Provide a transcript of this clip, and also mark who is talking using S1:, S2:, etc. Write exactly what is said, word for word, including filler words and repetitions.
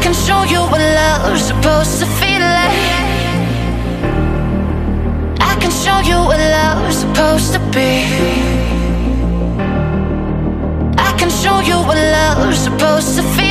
S1: can show you what love's supposed to feel like. I can show you what love's supposed to be. I can show you what love's supposed to feel